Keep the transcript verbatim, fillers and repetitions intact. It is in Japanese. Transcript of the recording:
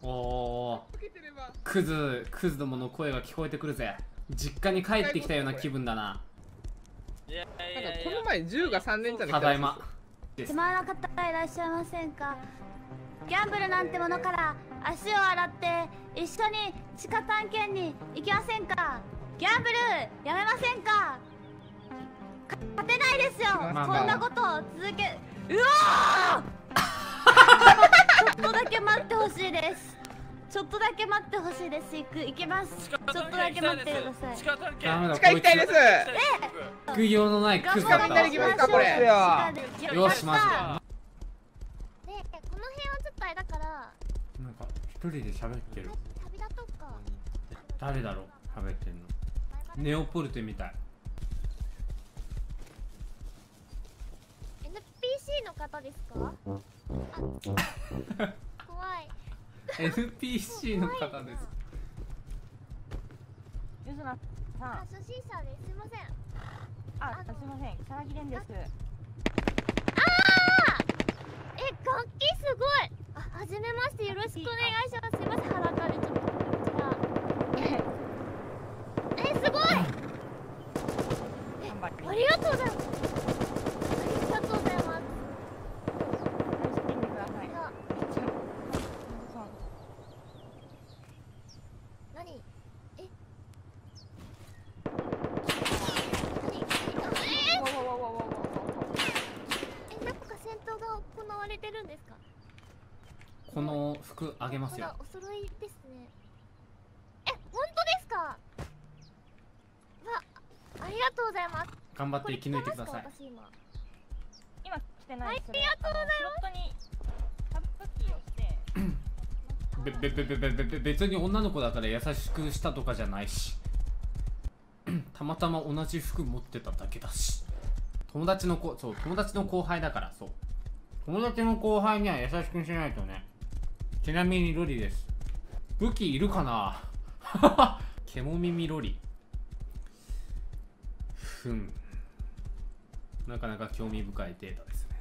おお、クズクズどもの声が聞こえてくるぜ。実家に帰ってきたような気分だな。 いやいなんやいやかこの前じゅうがさんねんちゃんでただいま。 暇な方いらっしゃいませんか。ギャンブルなんてものから足を洗って一緒に地下探検に行きませんか。ギャンブルやめませんか。勝てないですよ、 まあまあこんなことを続け。うわーちょっとだけ待ってほしいです。ちょっとだけ待ってほしいです。行く行きます。ちょっとだけ待ってください。 地下探検。 ダメだ、 地下行きたいです。 食いようのないクズだった。 みんなで行きますかこれ。 よし、マジで。 で、この辺はちょっとあれだからなんか一人で喋ってる。 旅立とうか。 誰だろう喋ってんの。ネオポルテみたい。 エヌピーシー の方ですか。あ怖い。 エヌピーシー の方です。 ゆずなさん、 あ、初心者です。すみません。 あ、すみません、さなぎれんです。 ああ、え、楽器すごい。あ、はじめまして、よろしくお願いします。すみません、裸でちょっとこちら。え、え、すごい。え、ありがとうございます。ありがとうございます。 試してみてください。 じゃあそう何？え？何？え？ わわわわわわわわ。 え、なんか戦闘が行われてるんですか？ この服あげますよ。 ほら、お揃いですね。え、本当ですか？わ、ありがとうございます。 頑張って生き抜いてください。 私今。 今来てない。 ありがとうございます。 スロットにタブキーをして。 べべべべべべ別に女の子だから優しくしたとかじゃないしたまたま同じ服持ってただけだし。友達の子、そう友達の後輩だから。そう友達の後輩には優しくしないとね。ちなみにロリです。武器いるかな獣耳ロリ。ふん、なかなか興味深いデータですね。